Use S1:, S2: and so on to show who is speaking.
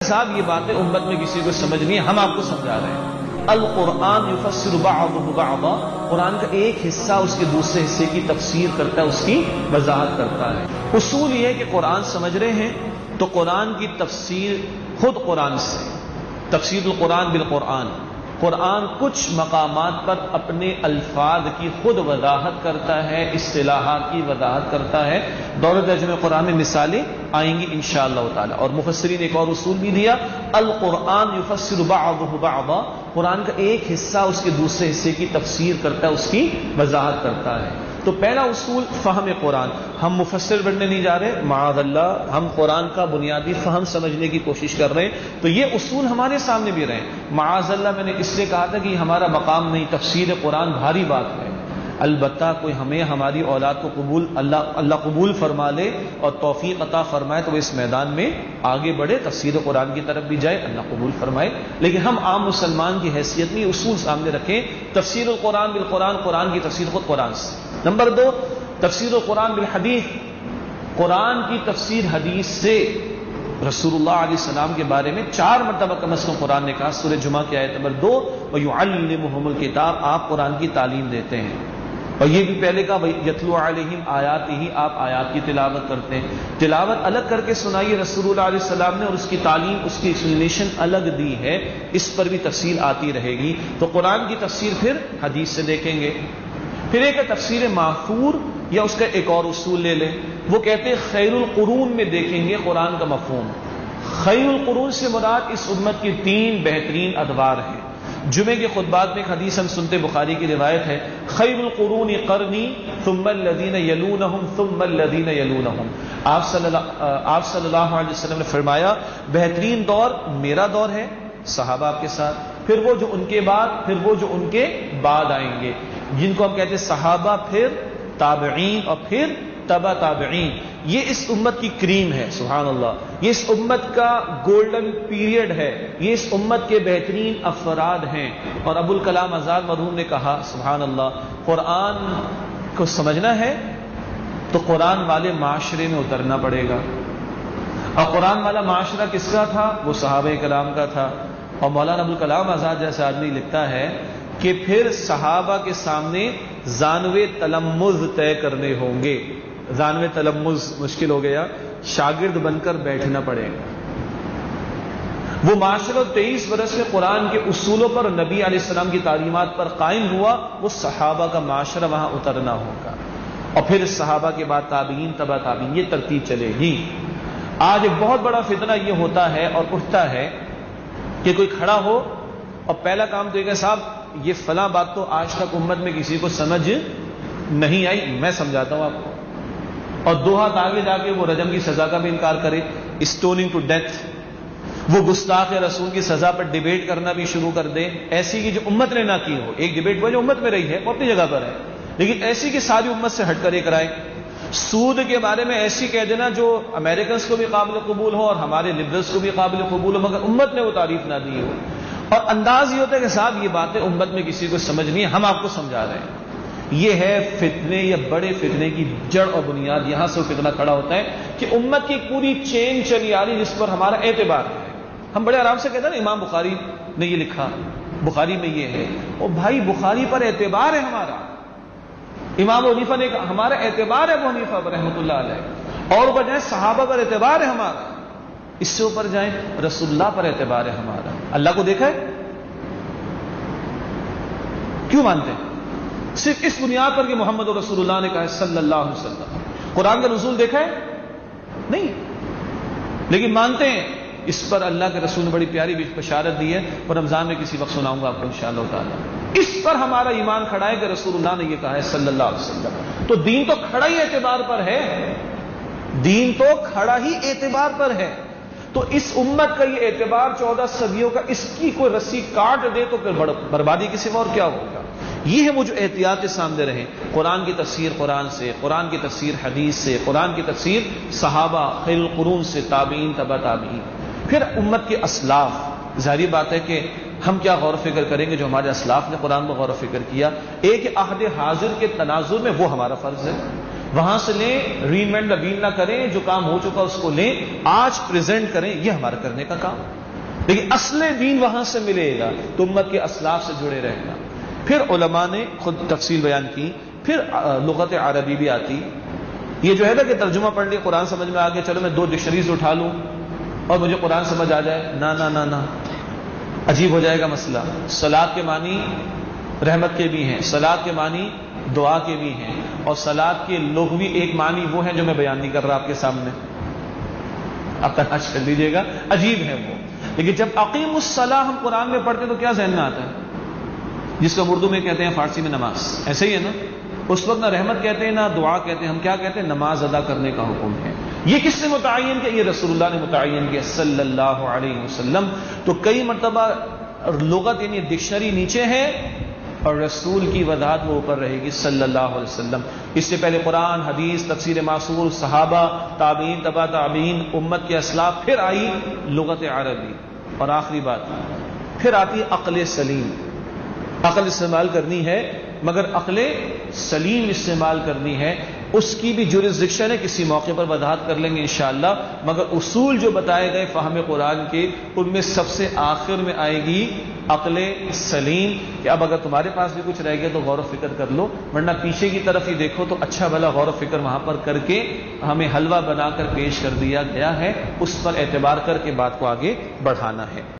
S1: صاحب یہ باتیں امت میں کسی کو سمجھ نہیں ہے، ہم آپ کو سمجھا رہے ہیں۔ القرآن یفسر بعضہ بعضا، قرآن کا ایک حصہ اس کے دوسرے حصے کی تفسیر کرتا ہے، اس کی وضاحت کرتا ہے۔ اصول یہ ہے کہ قرآن سمجھ رہے ہیں تو قرآن کی تفسیر خود قرآن سے، تفسیر القرآن بالقرآن، قرآن کچھ مقامات پر اپنے الفاظ کی خود وضاحت کرتا ہے، اصطلاحات کی وضاحت کرتا ہے۔ دور ترجمہ قرآن میں مثالیں آئیں گی انشاءاللہ تعالی۔ اور مفسرین نے ایک اور اصول بھی دیا، القرآن یفسر بعضہ بعضا، قرآن کا ایک حصہ اس کے دوسرے حصے کی تفسیر کرتا ہے، اس کی وضاحت کرتا ہے۔ تو پہلا اصول فہم قرآن، ہم مفسر بننے نہیں جا رہے، معاذ اللہ، ہم قرآن کا بنیادی فہم سمجھنے کی کوشش کر رہے ہیں، تو یہ اصول ہمارے سامنے بھی رہے۔ معاذ اللہ، میں نے اس لیے کہا تھا کہ ہمارا مقام نہیں، تفسیر قرآن بھاری بات ہے، البتہ کوئی ہمیں ہماری اولاد کو قبول اللہ قبول فرما لے اور توفیق عطا فرمائے تو وہ اس میدان میں آگے بڑھے، تفسیر قرآن کی طرف بھی جائے، اللہ قبول فرمائے۔ لیکن ہم عام مسلمان کی حیثیت میں اصول سامنے رکھیں، تفسیر القرآن بالقرآن، قرآن کی تفسیر خود قرآن سے۔ نمبر 2، تفسیر القرآن بالحدیث، قرآن کی تفسیر حدیث سے۔ رسول اللہ علیہ السلام کے بارے میں 4 مرتبہ کم از کم قرآن نے کہا، سورہ جمعہ کی آیت نمبر 2، وَيُعَلِّمُهُمُ الْكِتَابَ، آپ قرآن کی تعلیم دیتے ہیں۔ اور یہ بھی پہلے کہا یتلو علیہم آیاتہ، آپ آیات کی تلاوت کرتے ہیں۔ تلاوت الگ کر کے سنائیے رسول اللہ علیہ السلام نے، اور اس کی تعلیم، اس کی ایکسپلینیشن الگ دی ہے، اس پر بھی تفصیل آتی رہے گی۔ تو قرآن کی تفسیر پھر حدیث سے دیکھیں گے۔ پھر ایک تفسیر ماثور، یا اس کا ایک اور اصول لے لیں، وہ کہتے ہیں خیر القرون میں دیکھیں گے قرآن کا مفہوم۔ خیر القرون سے مراد اس امت کی 3 بہترین ادوار ہیں۔ جمعے کے خطبات میں ایک حدیث ہم سنتے، بخاری کی روایت ہے، خیر القرون قرنی ثم الذین یلونہم ثم الذین یلونہم۔ آپ صلی اللہ علیہ وسلم نے فرمایا بہترین دور میرا دور ہے، صحابہ آپ کے ساتھ، پھر وہ جو ان کے بعد، پھر وہ جو ان کے بعد آئیں گے، جن کو ہم کہتے ہیں صحابہ، پھر تابعین، اور پھر تبع تابعین۔ یہ اس امت کی کریم ہے، سبحان اللہ، یہ اس امت کا گولڈن پیریڈ ہے، یہ اس امت کے بہترین افراد ہیں۔ اور ابو الکلام آزاد مرحوم نے کہا، سبحان اللہ، قرآن کو سمجھنا ہے تو قرآن والے معاشرے میں اترنا پڑے گا۔ اور قرآن والا معاشرہ کس کا تھا؟ وہ صحابہ کرام کا تھا۔ اور مولانا ابو الکلام آزاد جیسا آدمی لکھتا ہے کہ پھر صحابہ کے سامنے زانوے تلمذ طے کرنے ہوں گے۔ زانوے تلمذ مشکل ہو گیا، شاگرد بن کر بیٹھنا پڑے گا۔ وہ معاشرہ 23 برس میں قرآن کے اصولوں پر، نبی علیہ السلام کی تعلیمات پر قائم ہوا، وہ صحابہ کا معاشرہ وہاں اترنا ہوگا۔ اور پھر صحابہ کے بعد تابعین، تبع تابعین، یہ ترتیب چلے گی۔ آج ایک بہت بڑا فتنہ یہ ہوتا ہے اور اٹھتا ہے کہ کوئی کھڑا ہو اور پہلا کام تو یہ کہ صاحب یہ فلاں بات تو آج تک امت میں کسی کو سمجھ نہیں آئی، میں سمجھاتا ہوں آپ کو، اور 2 ہاتھ آگے جا کے وہ رجم کی سزا کا بھی انکار کرے، اسٹوننگ ٹو ڈیتھ، وہ گستاخ رسول کی سزا پر ڈیبیٹ کرنا بھی شروع کر دے، ایسی کی جو امت نے نہ کی ہو۔ ایک ڈیبیٹ وہ جو امت میں رہی ہے، وہ اپنی جگہ پر ہے، لیکن ایسی کی ساری امت سے ہٹ کر ایک رائے۔ سود کے بارے میں ایسی کہہ دینا جو امریکنز کو بھی قابل قبول ہو اور ہمارے لبرلز کو بھی قابل قبول ہو، مگر امت نے وہ تعریف نہ دی ہو۔ اور انداز یہ ہوتا ہے کہ صاحب یہ باتیں امت میں کسی کو سمجھ نہیں ہے، ہم آپ کو سمجھا رہے ہیں۔ یہ ہے فتنے یا بڑے فتنے کی جڑ اور بنیاد، یہاں سے فتنہ کھڑا ہوتا ہے کہ امت کی پوری چین چلی آ رہی جس پر ہمارا اعتبار ہے۔ ہم بڑے آرام سے کہتے ہیں نا امام بخاری نے یہ لکھا، بخاری میں یہ ہے، اور بھائی بخاری پر اعتبار ہے ہمارا۔ امام ابو حنیفہ نے کہا ہمارا اعتبار ہے ابو حنیفہ پر رحمۃ اللہ علیہ، اور اوپر جائیں صحابہ پر اعتبار ہے ہمارا، اس سے اوپر جائیں رسول اللہ پر اعتبار ہے ہمارا۔ اللہ کو دیکھا ہے؟ کیوں مانتے ہیں؟ صرف اس بنیاد پر کہ محمد رسول اللہ نے کہا ہے صلی اللہ علیہ وسلم۔ قرآن کا نزول دیکھا ہے؟ نہیں، لیکن مانتے ہیں۔ اس پر اللہ کے رسول نے بڑی پیاری بشارت دی ہے، اور رمضان میں کسی وقت سناؤں گا آپ کو انشاءاللہ تعالی۔ اس پر ہمارا ایمان کھڑا ہے کہ رسول اللہ نے یہ کہا ہے صلی اللہ علیہ وسلم۔ تو دین تو کھڑا ہی اعتبار پر ہے، دین تو کھڑا ہی اعتبار پر ہے۔ تو اس امت کا یہ اعتبار 14 صدیوں کا، اس کی کوئی رسی کاٹ دے تو پھر بربادی کسی اور کیا ہوگا۔ یہ ہے وہ جو احتیاط سامنے رہے، قرآن کی تفسیر قرآن سے، قرآن کی تفسیر حدیث سے، قرآن کی تفسیر صحابہ، خیر القرون سے، تابعین، تبع تابعین، پھر امت کے اسلاف۔ ظاہری بات ہے کہ ہم کیا غور و فکر کریں گے جو ہمارے اسلاف نے قرآن کو غور و فکر کیا۔ ایک عہد حاضر کے تناظر میں وہ ہمارا فرض ہے، وہاں سے لیں، ری انوینٹ ربین نہ کریں، جو کام ہو چکا اس کو لیں، آج پریزنٹ کریں، یہ ہمارا کرنے کا کام۔ لیکن اصل دین وہاں سے ملے گا تو امت کے اسلاف سے جڑے رہے گا۔ پھر علماء نے خود تفصیل بیان کی، پھر لغت عربی بھی آتی۔ یہ جو ہے نا کہ ترجمہ پڑھ لیا، قرآن سمجھ میں آ گیا، چلو میں 2 ڈکشنریز اٹھا لوں اور مجھے قرآن سمجھ آ جائے، نہ نہ نہ نہ، عجیب ہو جائے گا مسئلہ۔ صلاۃ کے معنی رحمت کے بھی ہیں، صلاۃ کے معنی دعا کے بھی ہیں، اور صلاۃ کے لغوی ایک معنی وہ ہیں جو میں بیان نہیں کر رہا آپ کے سامنے، آپ تلاش کر لیجیے گا، عجیب ہے وہ۔ لیکن جب اقیم الصلاۃ ہم قرآن میں پڑھتے تو کیا ذہن میں آتا ہے؟ جس کو اردو میں کہتے ہیں فارسی میں نماز، ایسے ہی ہے نا؟ اس وقت نہ رحمت کہتے ہیں نہ دعا کہتے ہیں، ہم کیا کہتے ہیں؟ نماز ادا کرنے کا حکم ہے۔ یہ کس نے متعین کیا؟ یہ رسول اللہ نے متعین کیا صلی اللہ علیہ وسلم۔ تو کئی مرتبہ لغت یعنی ڈکشنری نیچے ہے اور رسول کی وضاحت وہ اوپر رہے گی صلی اللہ علیہ وسلم۔ اس سے پہلے قرآن، حدیث، تفسیر معصور، صحابہ، تابعین، تبع تابعین، امت کے اسلاف، پھر آئی لغت عربی، اور آخری بات پھر آتی عقل سلیم۔ عقل استعمال کرنی ہے مگر عقل سلیم استعمال کرنی ہے، اس کی بھی جورسڈکشن ہے، کسی موقع پر وضاحت کر لیں گے انشاءاللہ۔ مگر اصول جو بتائے گئے فہم قرآن کے، ان میں سب سے آخر میں آئے گی عقل سلیم، کہ اب اگر تمہارے پاس بھی کچھ رہ گیا تو غور و فکر کر لو، ورنہ پیچھے کی طرف ہی دیکھو تو اچھا بھلا غور و فکر وہاں پر کر کے ہمیں حلوہ بنا کر پیش کر دیا گیا ہے، اس پر اعتبار کر کے بات کو آگے بڑھانا ہے۔